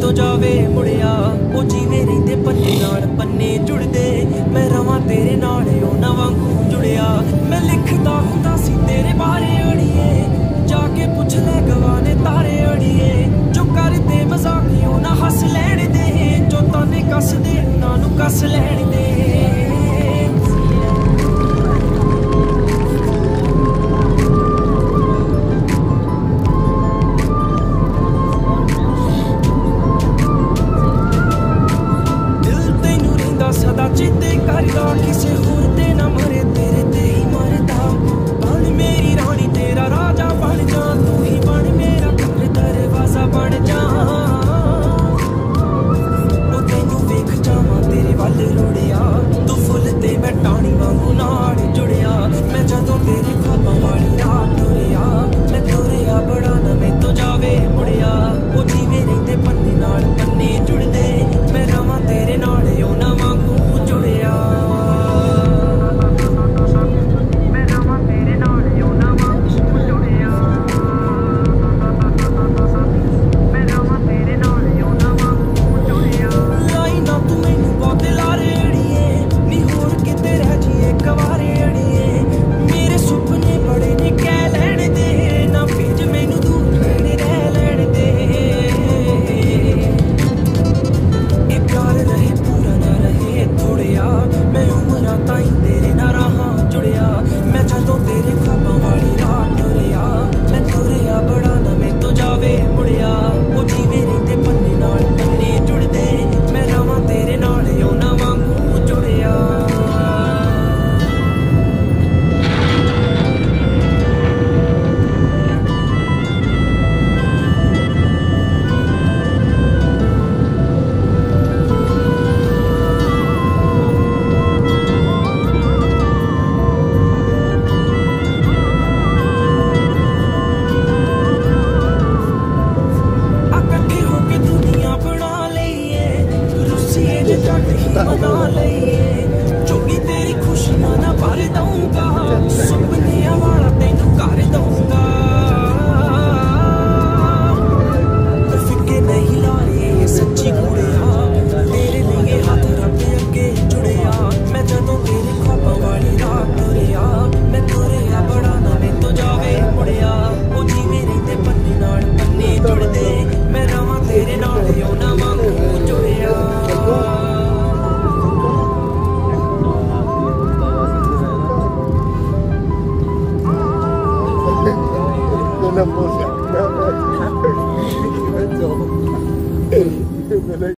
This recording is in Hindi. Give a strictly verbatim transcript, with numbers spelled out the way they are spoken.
तो जावे मुड़िया ओ जीवे रहिंदे पन्ने नाल पन्ने जुड़दे मैं रवां तेरे नाल उन्हां वांगू जुड़िया मैं लिखदा हुंदा सी तेरे बारे अड़िए जाके पुछ ले गवाने तारे अड़िए जो करदे मजाकियों ना हस लैण दे जो ताने कस दे उन्हां नूं कस लैण दे सदा चेते करदा किसे होर ते ना मरे तेरे ते ही मरदा बन मेरी रानी तेरा राजा बन जा तू ही बन मेरा घर दरवाजा बन जा ओ तैनू वेख जावां तेरे वल रुड़िया तू फुल ते मैं टाणी वांगू नाल जुड़िया मैं जदों तेरे ख्वाबां वाली रात टुरिया मैं तुरिया बड़ा ना मैं तो जावे मुड़िया ओ जीवे रहिंदे पन्ने नाल पन्ने जुड़दे मैं रवां तेरे नाल उन्हां मना लईए चोगी तेरी खुशियां ना भर दूंगा सुपनियां वाला तेनू कर दूंगा फिक्के नहीं ला रहे सच्ची कुड़िया तेरे लिए हाथ रब अगे जुड़िया मैं जदों तेरे ख्वाबां वाली रात टुरिया मैं तुरिया बड़ा ना मैं तो जावे मुड़िया ओ जीवे रहिंदे पन्ने नाल पन्ने जुड़दे मैं रवां तेरे नाल उन्हां वांगू जुड़िया Una cosa.